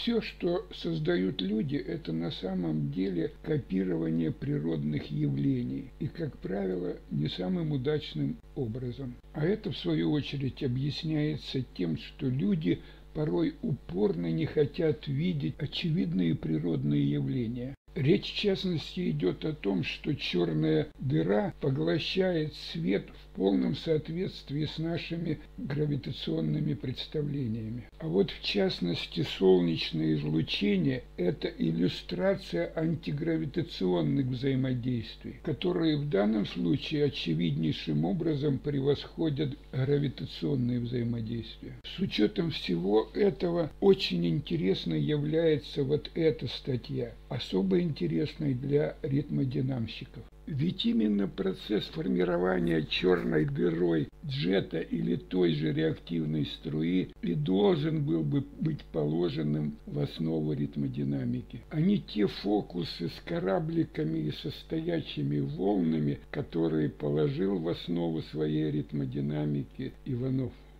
Все, что создают люди, это на самом деле копирование природных явлений и, как правило, не самым удачным образом. А это, в свою очередь, объясняется тем, что люди порой упорно не хотят видеть очевидные природные явления. Речь, в частности, идет о том, что черная дыра поглощает свет в полном соответствии с нашими гравитационными представлениями. А вот, в частности, солнечное излучение – это иллюстрация антигравитационных взаимодействий, которые в данном случае очевиднейшим образом превосходят гравитационные взаимодействия. С учетом всего этого очень интересной является вот эта статья, особо интересной для ритмодинамщиков. Ведь именно процесс формирования черной дырой джета или той же реактивной струи и должен был бы быть положенным в основу ритмодинамики, а не те фокусы с корабликами и со стоячими волнами, которые положил в основу своей ритмодинамики Иванов.